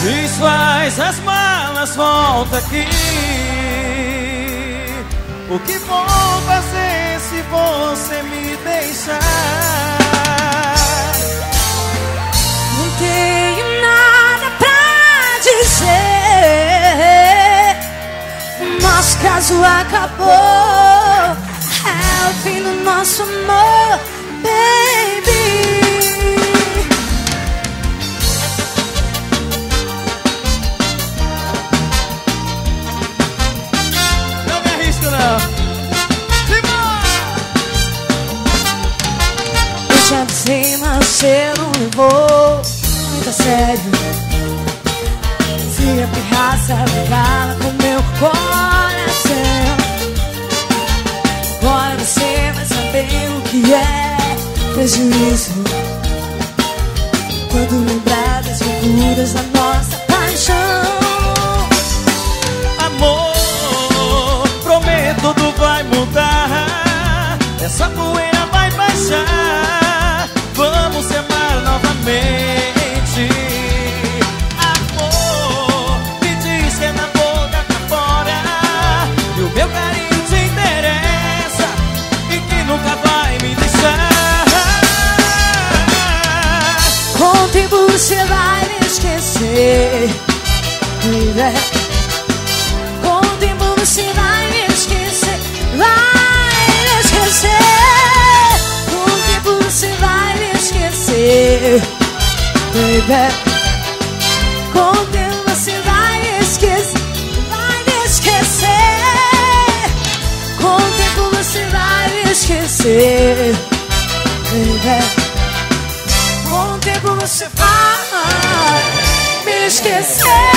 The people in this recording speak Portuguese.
Desfaz as malas, volta aqui. O que vou fazer se você me deixar? Não tenho nada pra dizer. O nosso caso acabou. É o fim do nosso amor, baby. Não me arrisco, não. Eu já disse, mas você não levou muito a sério. Se a pirraça bala com meu coração, agora você vai saber o que é prejuízo quando lembrar das figuras da nossa paixão. Amor, prometo tudo vai mudar. Essa poeira vai baixar. Vamos se amar novamente. Amor, me diz que é na boca pra fora e o meu carinho te interessa e que nunca vai me deixar. Com o tempo você vai me esquecer, baby. Com o tempo você vai me esquecer, vai me esquecer. Com o tempo você vai me esquecer, baby. Com o tempo você vai me esquecer, vai me esquecer. Com o tempo você vai me esquecer, baby. Com o tempo você vai me esquecer.